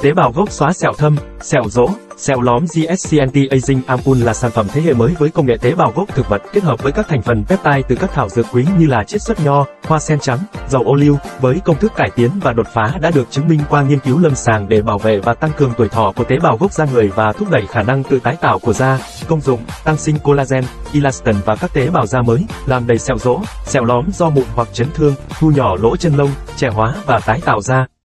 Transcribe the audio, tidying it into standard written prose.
Tế bào gốc xóa sẹo thâm, sẹo rỗ, sẹo lóm GSC Anti-Aging Ampule là sản phẩm thế hệ mới với công nghệ tế bào gốc thực vật kết hợp với các thành phần peptide từ các thảo dược quý như là chiết xuất nho, hoa sen trắng, dầu ô liu, với công thức cải tiến và đột phá đã được chứng minh qua nghiên cứu lâm sàng để bảo vệ và tăng cường tuổi thọ của tế bào gốc da người và thúc đẩy khả năng tự tái tạo của da. Công dụng: tăng sinh collagen, elastin và các tế bào da mới, làm đầy sẹo rỗ, sẹo lóm do mụn hoặc chấn thương, thu nhỏ lỗ chân lông, trẻ hóa và tái tạo da.